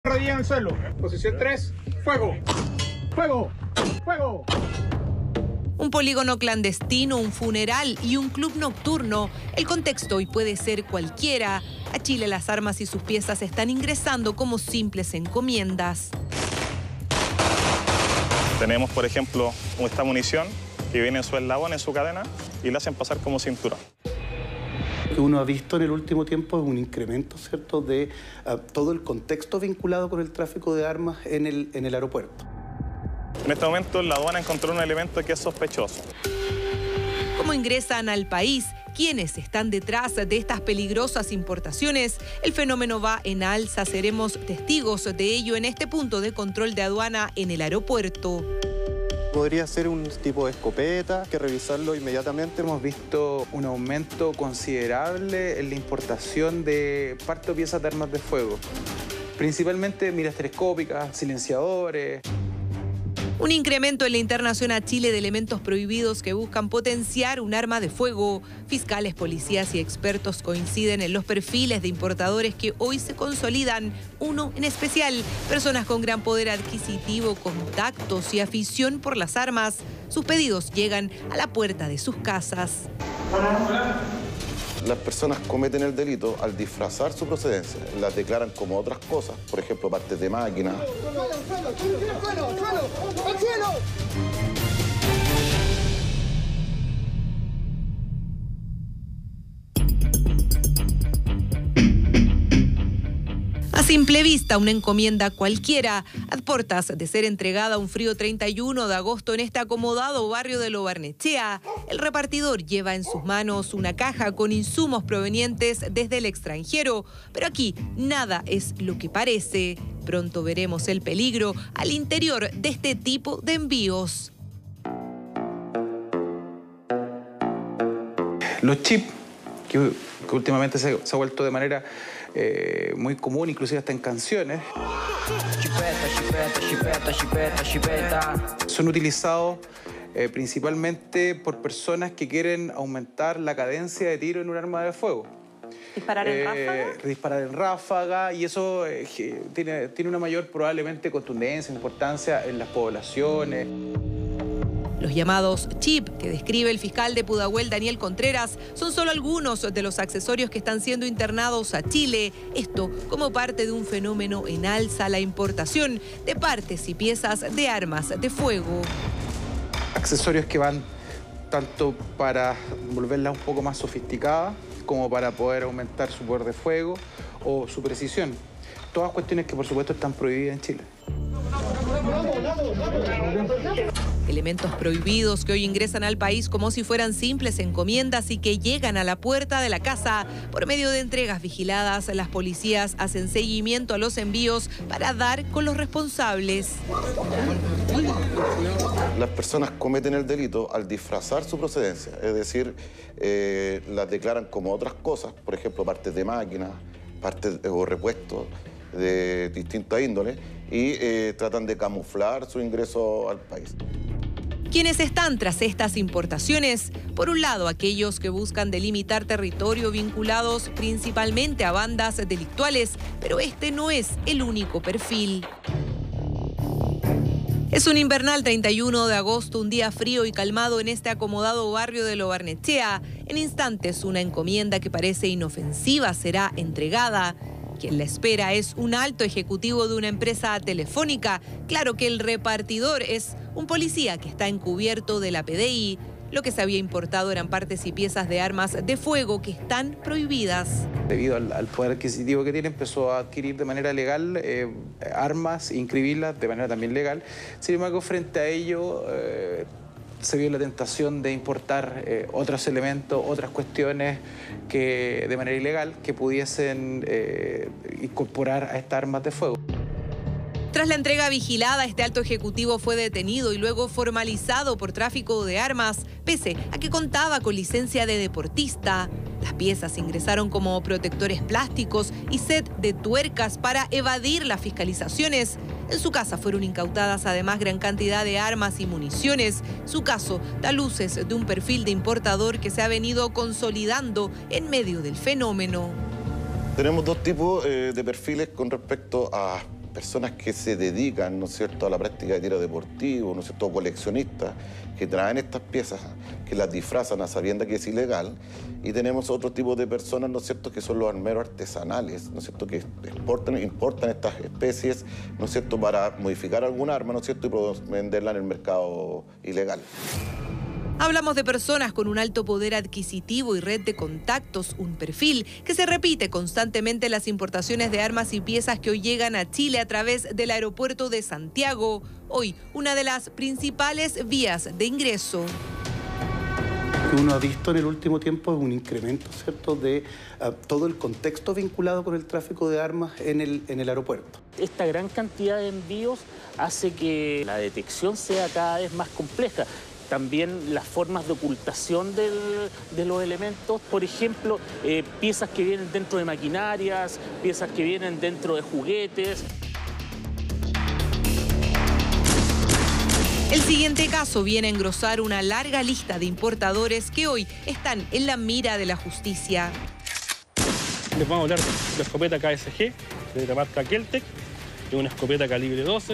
Rodilla en el suelo. Posición 3. Fuego. Fuego. Fuego. Un polígono clandestino, un funeral y un club nocturno. El contexto hoy puede ser cualquiera. A Chile las armas y sus piezas están ingresando como simples encomiendas. Tenemos, por ejemplo, esta munición que viene en su eslabón, en su cadena, y la hacen pasar como cinturón. Lo que uno ha visto en el último tiempo es un incremento, ¿cierto?, de todo el contexto vinculado con el tráfico de armas en el aeropuerto. En este momento la aduana encontró un elemento que es sospechoso. ¿Cómo ingresan al país? ¿Quiénes están detrás de estas peligrosas importaciones? El fenómeno va en alza, seremos testigos de ello en este punto de control de aduana en el aeropuerto. Podría ser un tipo de escopeta, hay que revisarlo inmediatamente. Hemos visto un aumento considerable en la importación de parte o piezas de armas de fuego, principalmente miras telescópicas, silenciadores. Un incremento en la internación a Chile de elementos prohibidos que buscan potenciar un arma de fuego. Fiscales, policías y expertos coinciden en los perfiles de importadores que hoy se consolidan. Uno en especial, personas con gran poder adquisitivo, contactos y afición por las armas. Sus pedidos llegan a la puerta de sus casas. Las personas cometen el delito al disfrazar su procedencia. Las declaran como otras cosas, por ejemplo, partes de máquina. A simple vista, una encomienda cualquiera, a puertas de ser entregada un frío 31 de agosto en este acomodado barrio de Lo Barnechea. El repartidor lleva en sus manos una caja con insumos provenientes desde el extranjero, pero aquí nada es lo que parece. Pronto veremos el peligro al interior de este tipo de envíos. Los chips, que últimamente se ha vuelto de manera muy común, inclusive hasta en canciones. Son utilizados principalmente por personas que quieren aumentar la cadencia de tiro en un arma de fuego. ¿Disparar en ráfaga? Disparar en ráfaga, y eso tiene una mayor probablemente contundencia, importancia en las poblaciones. Los llamados chip que describe el fiscal de Pudahuel, Daniel Contreras, son solo algunos de los accesorios que están siendo internados a Chile. Esto como parte de un fenómeno en alza, la importación de partes y piezas de armas de fuego. Accesorios que van tanto para volverla un poco más sofisticada, como para poder aumentar su poder de fuego o su precisión. Todas cuestiones que por supuesto están prohibidas en Chile. Elementos prohibidos que hoy ingresan al país como si fueran simples encomiendas y que llegan a la puerta de la casa. Por medio de entregas vigiladas, las policías hacen seguimiento a los envíos para dar con los responsables. Las personas cometen el delito al disfrazar su procedencia, es decir, las declaran como otras cosas, por ejemplo, partes de máquina, partes o repuestos de distinta índole, y tratan de camuflar su ingreso al país. ¿Quiénes están tras estas importaciones? Por un lado, aquellos que buscan delimitar territorio vinculados principalmente a bandas delictuales, pero este no es el único perfil. Es un invernal 31 de agosto, un día frío y calmado en este acomodado barrio de Lo Barnechea. En instantes, una encomienda que parece inofensiva será entregada. Quien la espera es un alto ejecutivo de una empresa telefónica. Claro que el repartidor es un policía que está encubierto de la PDI. Lo que se había importado eran partes y piezas de armas de fuego que están prohibidas. Debido al poder adquisitivo que tiene, empezó a adquirir de manera legal armas, inscribirlas de manera también legal. Sin embargo, frente a ello, se vio la tentación de importar otros elementos, otras cuestiones que de manera ilegal que pudiesen incorporar a estas armas de fuego. Tras la entrega vigilada, este alto ejecutivo fue detenido y luego formalizado por tráfico de armas, pese a que contaba con licencia de deportista. Las piezas ingresaron como protectores plásticos y set de tuercas para evadir las fiscalizaciones. En su casa fueron incautadas además gran cantidad de armas y municiones. Su caso da luces de un perfil de importador que se ha venido consolidando en medio del fenómeno. Tenemos dos tipos de perfiles con respecto a personas que se dedican, ¿no es cierto?, a la práctica de tiro deportivo, ¿no es cierto?, coleccionistas, que traen estas piezas, que las disfrazan a sabiendas que es ilegal, y tenemos otro tipo de personas, ¿no es cierto?, que son los armeros artesanales, ¿no es cierto?, que importan estas especies, ¿no es cierto?, para modificar algún arma, ¿no es cierto?, y venderla en el mercado ilegal. Hablamos de personas con un alto poder adquisitivo y red de contactos, un perfil que se repite constantemente en las importaciones de armas y piezas que hoy llegan a Chile a través del aeropuerto de Santiago, hoy una de las principales vías de ingreso. Lo que uno ha visto en el último tiempo es un incremento, ¿cierto?, de todo el contexto vinculado con el tráfico de armas en el aeropuerto. Esta gran cantidad de envíos hace que la detección sea cada vez más compleja. También las formas de ocultación de los elementos, por ejemplo, piezas que vienen dentro de maquinarias, piezas que vienen dentro de juguetes. El siguiente caso viene a engrosar una larga lista de importadores que hoy están en la mira de la justicia. Les vamos a hablar de la escopeta KSG, de la marca Kel-Tec, de una escopeta calibre 12.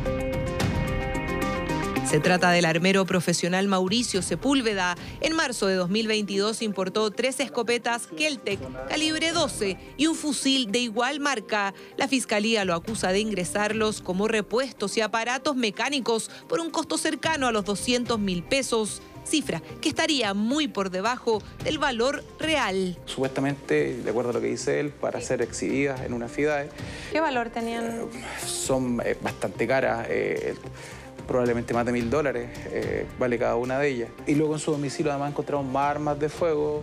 Se trata del armero profesional Mauricio Sepúlveda. En marzo de 2022 importó 3 escopetas Kel-Tec calibre 12 y un fusil de igual marca. La fiscalía lo acusa de ingresarlos como repuestos y aparatos mecánicos por un costo cercano a los 200.000 pesos. Cifra que estaría muy por debajo del valor real. Supuestamente, de acuerdo a lo que dice él, para ser exhibidas en una FIDAE. ¿Qué valor tenían? Son bastante caras. Probablemente más de $1.000 vale cada una de ellas. Y luego en su domicilio además encontramos más armas de fuego.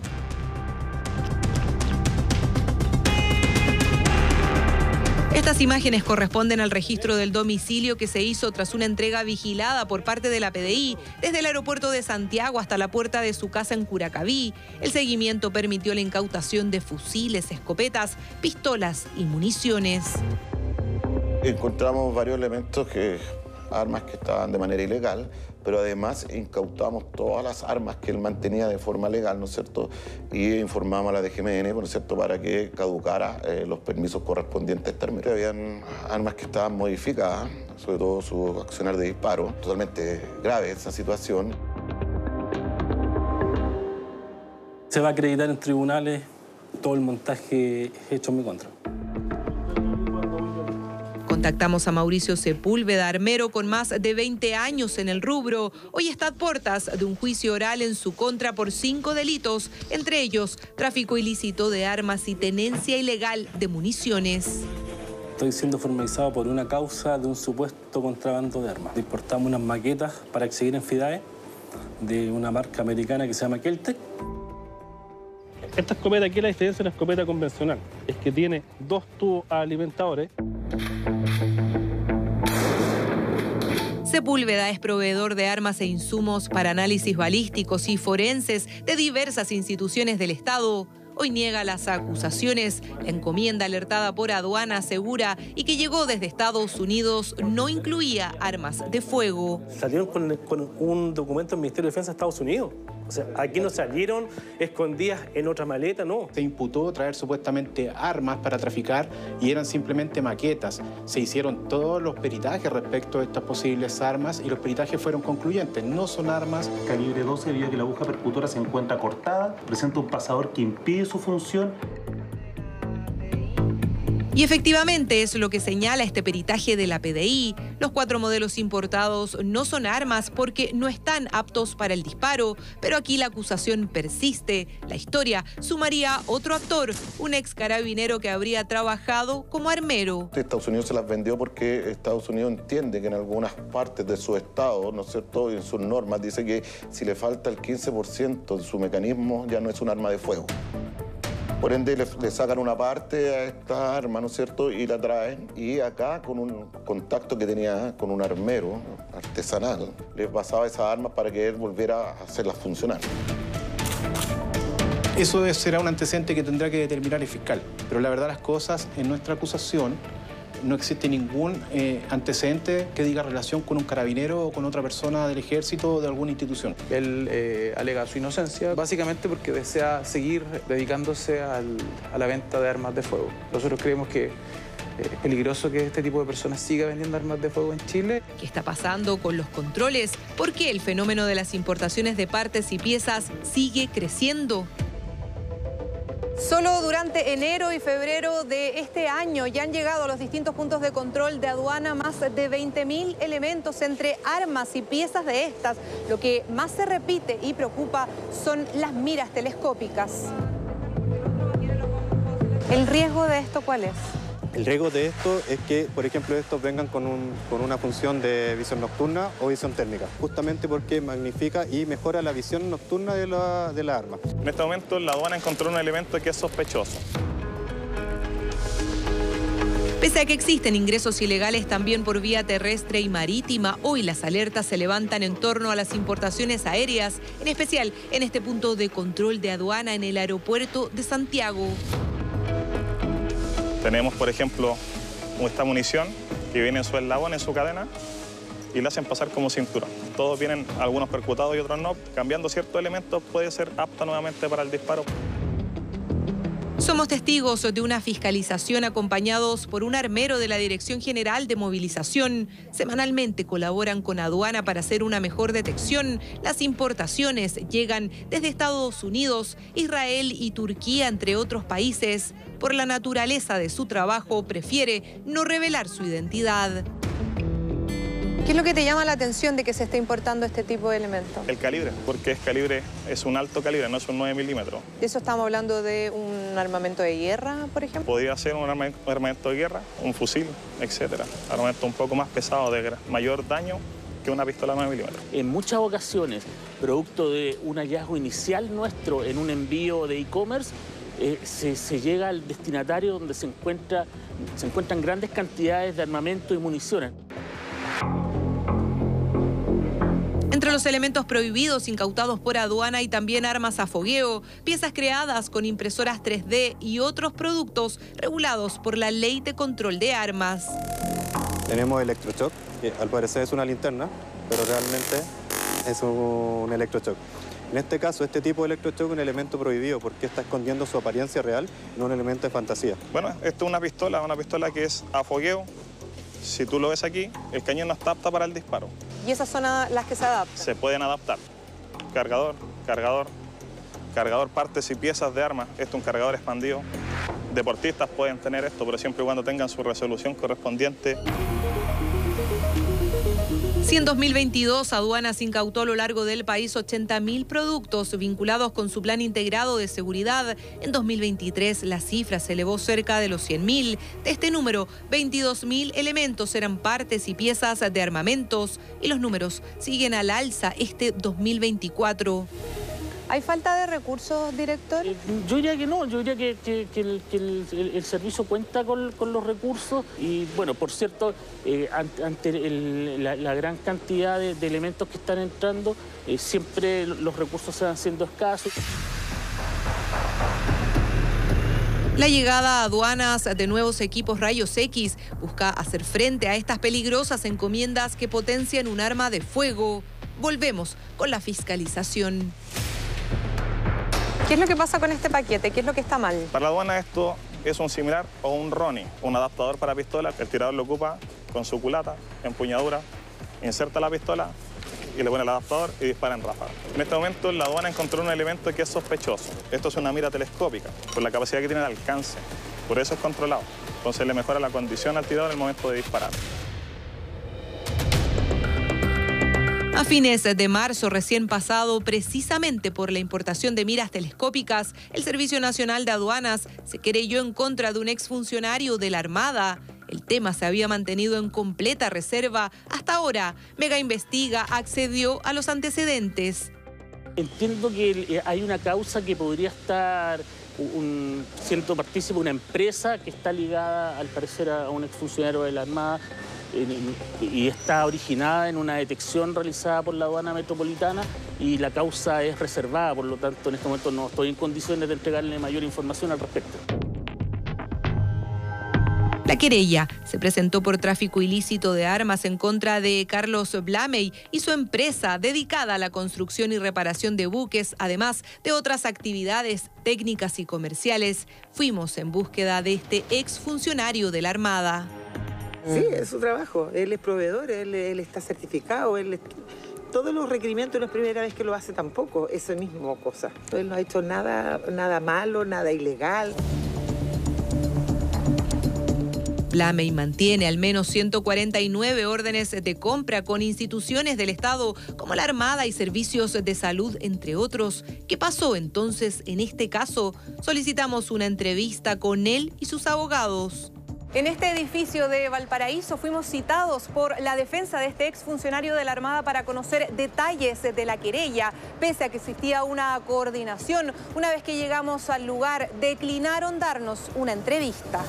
Estas imágenes corresponden al registro del domicilio que se hizo tras una entrega vigilada por parte de la PDI desde el aeropuerto de Santiago hasta la puerta de su casa en Curacaví. El seguimiento permitió la incautación de fusiles, escopetas, pistolas y municiones. Encontramos varios elementos armas que estaban de manera ilegal, pero además incautamos todas las armas que él mantenía de forma legal, ¿no es cierto? Y informamos a la DGMN, ¿no es cierto?, para que caducara los permisos correspondientes a este armero. Habían armas que estaban modificadas, sobre todo su accionar de disparo. Totalmente grave esa situación. Se va a acreditar en tribunales todo el montaje hecho en mi contra. Contactamos a Mauricio Sepúlveda, armero con más de 20 años en el rubro. Hoy está a puertas de un juicio oral en su contra por 5 delitos, entre ellos tráfico ilícito de armas y tenencia ilegal de municiones. Estoy siendo formalizado por una causa de un supuesto contrabando de armas. Importamos unas maquetas para exhibir en FIDAE de una marca americana que se llama Kel-Tec. Esta escopeta aquí, la diferencia de una escopeta convencional es que tiene 2 tubos alimentadores. Sepúlveda es proveedor de armas e insumos para análisis balísticos y forenses de diversas instituciones del Estado. Hoy niega las acusaciones. La encomienda alertada por aduana asegura y que llegó desde Estados Unidos no incluía armas de fuego. Salieron con un documento del Ministerio de Defensa de Estados Unidos. O sea, aquí no salieron escondidas en otra maleta, no. Se imputó traer supuestamente armas para traficar y eran simplemente maquetas. Se hicieron todos los peritajes respecto a estas posibles armas y los peritajes fueron concluyentes. No son armas. Calibre 12, debido a que la aguja percutora se encuentra cortada, presenta un pasador que impide su función. Y efectivamente es lo que señala este peritaje de la PDI. Los 4 modelos importados no son armas porque no están aptos para el disparo, pero aquí la acusación persiste. La historia sumaría otro actor, un ex carabinero que habría trabajado como armero. Estados Unidos se las vendió porque Estados Unidos entiende que en algunas partes de su estado, ¿no es cierto?, y en sus normas dice que si le falta el 15% de su mecanismo ya no es un arma de fuego. Por ende, le sacan una parte a esta arma, ¿no es cierto?, y la traen. Y acá, con un contacto que tenía con un armero artesanal, le pasaba esas armas para que él volviera a hacerlas funcionar. Eso será un antecedente que tendrá que determinar el fiscal. Pero la verdad las cosas, en nuestra acusación, no existe ningún antecedente que diga relación con un carabinero o con otra persona del ejército o de alguna institución. Él alega su inocencia básicamente porque desea seguir dedicándose a la venta de armas de fuego. Nosotros creemos que Es peligroso que este tipo de personas siga vendiendo armas de fuego en Chile. ¿Qué está pasando con los controles? ¿Por qué el fenómeno de las importaciones de partes y piezas sigue creciendo? Solo durante enero y febrero de este año ya han llegado a los distintos puntos de control de aduana más de 20.000 elementos entre armas y piezas de estas. Lo que más se repite y preocupa son las miras telescópicas. ¿El riesgo de esto cuál es? El riesgo de esto es que, por ejemplo, estos vengan con una función de visión nocturna o visión térmica, justamente porque magnifica y mejora la visión nocturna de la arma. En este momento la aduana encontró un elemento que es sospechoso. Pese a que existen ingresos ilegales también por vía terrestre y marítima, hoy las alertas se levantan en torno a las importaciones aéreas, en especial en este punto de control de aduana en el aeropuerto de Santiago. Tenemos, por ejemplo, esta munición que viene en su eslabón, en su cadena, y la hacen pasar como cinturón. Todos vienen, algunos percutados y otros no. Cambiando ciertos elementos puede ser apta nuevamente para el disparo. Somos testigos de una fiscalización acompañados por un armero de la Dirección General de Movilización. Semanalmente colaboran con aduana para hacer una mejor detección. Las importaciones llegan desde Estados Unidos, Israel y Turquía, entre otros países. Por la naturaleza de su trabajo, prefiere no revelar su identidad. ¿Qué es lo que te llama la atención de que se esté importando este tipo de elementos? El calibre, porque es un alto calibre, no es un 9 milímetros. ¿De eso estamos hablando de un armamento de guerra, por ejemplo? Podría ser un armamento de guerra, un fusil, etcétera. Armamento un poco más pesado, de mayor daño que una pistola 9 milímetros. En muchas ocasiones, producto de un hallazgo inicial nuestro en un envío de e-commerce, se llega al destinatario donde se encuentran grandes cantidades de armamento y municiones. Entre los elementos prohibidos incautados por aduana y también armas a fogueo, piezas creadas con impresoras 3D y otros productos regulados por la Ley de Control de Armas. Tenemos electroshock, que al parecer es una linterna, pero realmente es un electroshock. En este caso, este tipo de electroshock es un elemento prohibido porque está escondiendo su apariencia real, no un elemento de fantasía. Bueno, esto es una pistola que es a fogueo. Si tú lo ves aquí, el cañón no está apta para el disparo. ¿Y esas son las que se adaptan? Se pueden adaptar. Cargador, partes y piezas de armas. Esto es un cargador expandido. Deportistas pueden tener esto, pero siempre y cuando tengan su resolución correspondiente. Si en 2022 Aduanas incautó a lo largo del país 80.000 productos vinculados con su plan integrado de seguridad, en 2023 la cifra se elevó cerca de los 100.000. De este número, 22.000 elementos eran partes y piezas de armamentos y los números siguen al alza este 2024. ¿Hay falta de recursos, director? Yo diría que no, yo diría que el servicio cuenta con los recursos y, bueno, por cierto, ante la gran cantidad de elementos que están entrando, siempre los recursos se van siendo escasos. La llegada a aduanas de nuevos equipos rayos X busca hacer frente a estas peligrosas encomiendas que potencian un arma de fuego. Volvemos con la fiscalización. ¿Qué es lo que pasa con este paquete? ¿Qué es lo que está mal? Para la aduana esto es un similar o un RONI, un adaptador para pistola. El tirador lo ocupa con su culata, empuñadura, inserta la pistola y le pone el adaptador y dispara en ráfaga. En este momento la aduana encontró un elemento que es sospechoso. Esto es una mira telescópica, por la capacidad que tiene de alcance. Por eso es controlado. Entonces le mejora la condición al tirador en el momento de disparar. A fines de marzo recién pasado, precisamente por la importación de miras telescópicas, el Servicio Nacional de Aduanas se querelló en contra de un exfuncionario de la Armada. El tema se había mantenido en completa reserva. Hasta ahora, Mega Investiga accedió a los antecedentes. Entiendo que hay una causa que podría estar siendo partícipe una empresa que está ligada, al parecer, a un exfuncionario de la Armada y está originada en una detección realizada por la aduana metropolitana y la causa es reservada, por lo tanto, en este momento no estoy en condiciones de entregarle mayor información al respecto. La querella se presentó por tráfico ilícito de armas en contra de Carlos Blamey y su empresa dedicada a la construcción y reparación de buques, además de otras actividades técnicas y comerciales. Fuimos en búsqueda de este exfuncionario de la Armada. Sí, es su trabajo. Él es proveedor, él está certificado, todos los requerimientos no es primera vez que lo hace tampoco, eso mismo cosa. Él no ha hecho nada malo, nada ilegal. Blamey mantiene al menos 149 órdenes de compra con instituciones del Estado como la Armada y servicios de salud, entre otros. ¿Qué pasó entonces en este caso? Solicitamos una entrevista con él y sus abogados. En este edificio de Valparaíso fuimos citados por la defensa de este exfuncionario de la Armada para conocer detalles de la querella, pese a que existía una coordinación. Una vez que llegamos al lugar, declinaron darnos una entrevista.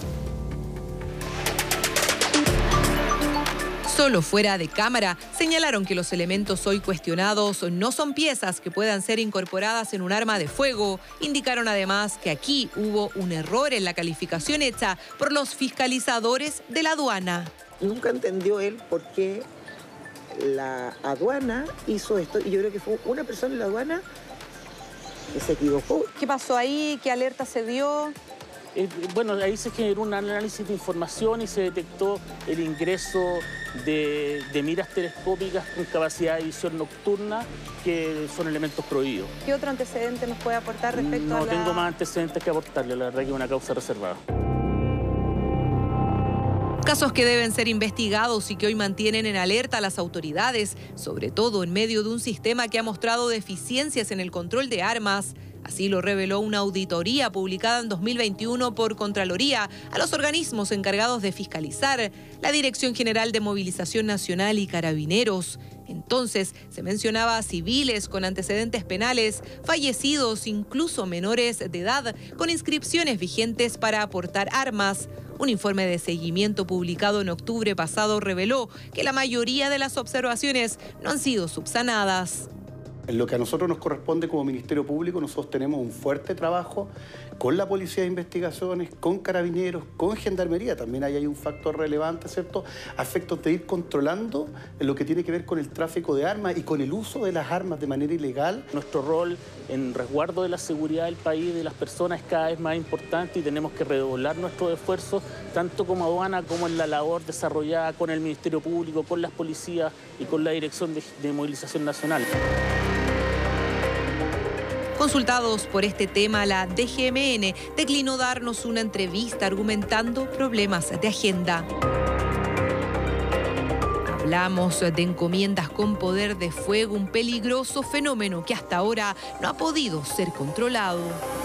Solo fuera de cámara, señalaron que los elementos hoy cuestionados no son piezas que puedan ser incorporadas en un arma de fuego. Indicaron además que aquí hubo un error en la calificación hecha por los fiscalizadores de la aduana. Nunca entendió él por qué la aduana hizo esto, y yo creo que fue una persona en la aduana que se equivocó. ¿Qué pasó ahí? ¿Qué alerta se dio? Bueno, ahí se generó un análisis de información y se detectó el ingreso de miras telescópicas con capacidad de visión nocturna, que son elementos prohibidos. ¿Qué otro antecedente nos puede aportar respecto a No tengo más antecedentes que aportarle, la verdad que es una causa reservada. Casos que deben ser investigados y que hoy mantienen en alerta a las autoridades, sobre todo en medio de un sistema que ha mostrado deficiencias en el control de armas. Así lo reveló una auditoría publicada en 2021 por Contraloría a los organismos encargados de fiscalizar, la Dirección General de Movilización Nacional y Carabineros. Entonces se mencionaba a civiles con antecedentes penales, fallecidos, incluso menores de edad, con inscripciones vigentes para aportar armas. Un informe de seguimiento publicado en octubre pasado reveló que la mayoría de las observaciones no han sido subsanadas. En lo que a nosotros nos corresponde como Ministerio Público, nosotros tenemos un fuerte trabajo con la Policía de Investigaciones, con Carabineros, con Gendarmería. También ahí hay un factor relevante, ¿cierto?, a efectos de ir controlando lo que tiene que ver con el tráfico de armas y con el uso de las armas de manera ilegal. Nuestro rol en resguardo de la seguridad del país y de las personas es cada vez más importante y tenemos que redoblar nuestros esfuerzos, tanto como aduana como en la labor desarrollada con el Ministerio Público, con las policías y con la Dirección de Movilización Nacional. Consultados por este tema, la DGMN declinó darnos una entrevista argumentando problemas de agenda. Hablamos de encomiendas con poder de fuego, un peligroso fenómeno que hasta ahora no ha podido ser controlado.